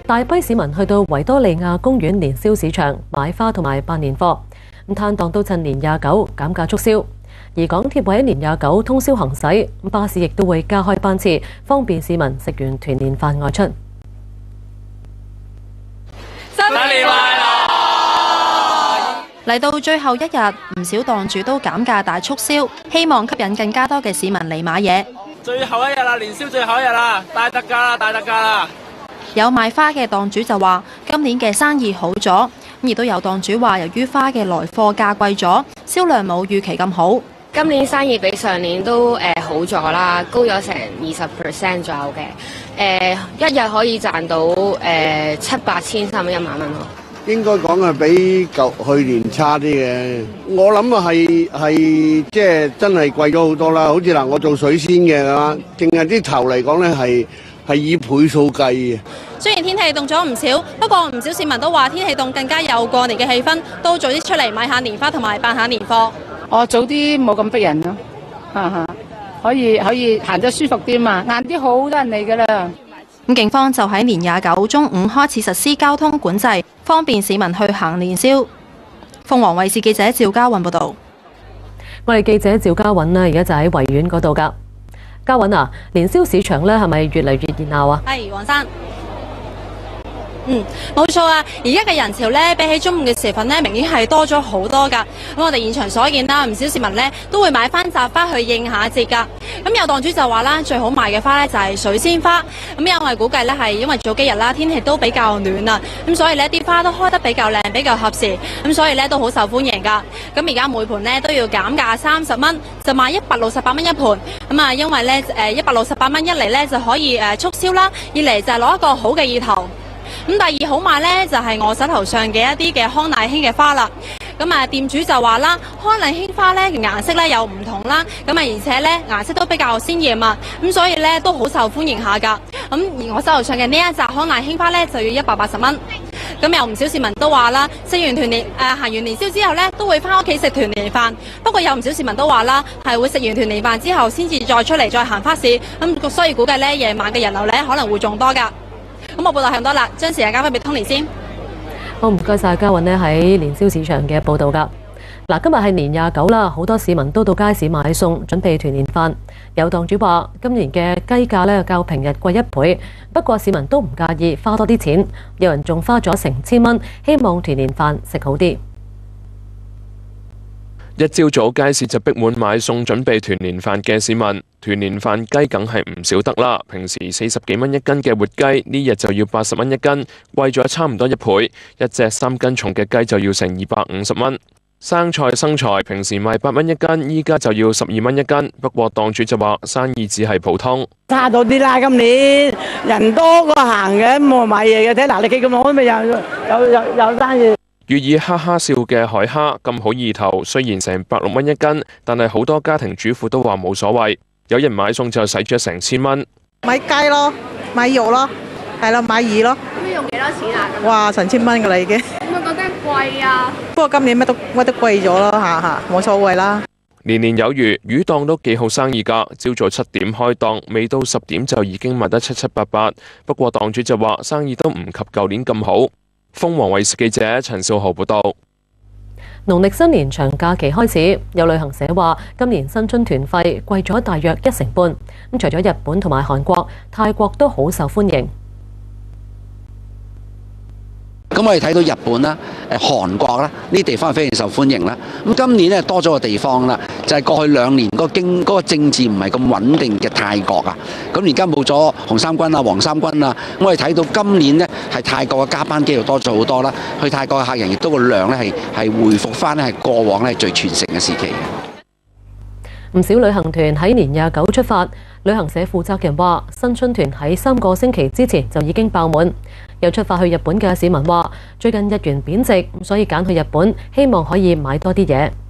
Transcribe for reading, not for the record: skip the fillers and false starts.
大批市民去到維多利亞公園年宵市場買花同埋辦年貨，攤檔都趁年29減價促銷。而港鐵會喺年29通宵行駛，巴士亦都會加開班次，方便市民食完團年飯外出。 新年快樂！ 嚟到最後一日，唔少檔主都減價大促銷，希望吸引更加多嘅市民嚟買嘢。 最後一日啦，年宵最後一日啦，大特價啦，大特價啦！ 有賣花嘅檔主就話，今年嘅生意好咗，亦都有檔主話，由於花嘅來貨價貴咗，銷量冇預期咁好。 今年生意比上年都好咗啦，高咗成20% 左右嘅。一日可以賺到700千差唔多1萬蚊咯。 應該講係比去年差啲嘅。我諗啊係即係真係貴咗好多啦。好似嗱，我做水仙嘅啦，淨係啲頭嚟講咧係以倍數計嘅。 雖然天氣凍咗唔少，不過唔少市民都話天氣凍更加有過年嘅氣氛，都早啲出嚟買下年花同埋辦下年貨。 早啲冇咁逼人咯，可以行得舒服啲嘛，晏啲好多人嚟㗎啦。 咁警方就喺年29中午開始實施交通管制，方便市民去行年宵。鳳凰衛視記者趙嘉韻報導。 我哋記者趙嘉韻呢，而家就喺維園嗰度㗎。嘉韻啊，年宵市場咧係咪越嚟越熱鬧啊？ 係，黃生。冇錯啊！而家嘅人潮咧，比起中午嘅時分咧，明顯係多咗好多㗎。咁我哋現場所見啦，唔少市民咧都會買翻紮花去應下節㗎。咁有檔主就話啦，最好賣嘅花咧就係水仙花。咁因為估計咧係因為早幾日啦，天氣都比較暖啊，咁所以呢啲花都開得比較靚，比較合時，咁所以咧都好受歡迎㗎。咁而家每盤咧都要減價30蚊，就賣168蚊一盤。咁啊，因為咧168蚊一嚟咧就可以促銷啦，二嚟就係攞一個好嘅意頭。咁第二好賣呢，就係我手頭上嘅一啲嘅康乃馨嘅花啦。咁啊，店主就話啦，康乃馨花呢顏色呢有唔同啦，咁啊而且呢顏色都比較鮮豔啊，咁所以呢都好受歡迎下㗎。咁而我手頭上嘅呢一紮康乃馨花呢，就要180蚊。咁有唔少市民都話啦，食完團年行完年宵之後呢，都會翻屋企食團年飯。不過有唔少市民都話啦，係會食完團年飯之後先至再出嚟再行花市。咁所以估計呢夜晚嘅人流呢可能會仲多㗎。咁我報道係咁多啦，將時間交翻俾 Tony 先。 好，唔該曬嘉韻呢喺年宵市場嘅報導㗎。嗱，今日係年29啦，好多市民都到街市買餸，準備團年飯。有檔主話，今年嘅雞價呢較平日貴1倍，不過市民都唔介意花多啲錢。有人仲花咗成1000蚊，希望團年飯食好啲。 一朝早街市就逼滿買餸準備團年飯嘅市民，團年飯雞梗係唔少得啦。平時40幾蚊一斤嘅活雞，呢日就要80蚊一斤，貴咗差唔多1倍。一隻3斤重嘅雞就要成250蚊。生菜平時賣8蚊一斤，依家就要12蚊一斤。不過檔主就話生意只係普通， 差到啲啦。今年人多過行嘅，冇買嘢嘅。睇嗱，你企咁耐，咪有生意。 寓意哈哈笑嘅海蝦咁好意頭，雖然成160蚊一斤，但係好多家庭主婦都話冇所謂。有人買餸就使咗成1000蚊。 買雞咯，買肉咯，係咯，買魚咯。咁用幾多錢啊？哇，成1000蚊㗎啦已經。咁咪覺得貴啊？不過今年乜都貴咗咯，下冇所謂啦。 年年有餘，魚檔都幾好生意㗎。朝早7點開檔，未到10點就已經賣得七七八八。不過檔主就話生意都唔及舊年咁好。鳳凰衛視記者陳少豪報道。 農曆新年長假期開始，有旅行社話今年新春團費貴咗大約1成半。除咗日本同埋韓國，泰國都好受歡迎。 咁我哋睇到日本啦、韓國啦呢啲地方係非常受歡迎啦。咁今年咧多咗個地方啦，就係過去2年嗰個政治唔係咁穩定嘅泰國啊。咁而家冇咗紅衫軍啊、黃衫軍啊，我哋睇到今年呢係泰國嘅加班機會多咗好多啦。去泰國嘅客人亦都個量咧係回復翻咧係過往咧最全盛嘅時期。 唔少旅行團喺年29出發，旅行社負責人話新春團喺3個星期之前就已經爆滿。有出發去日本嘅市民話，最近日元貶值，所以揀去日本，希望可以買多啲嘢。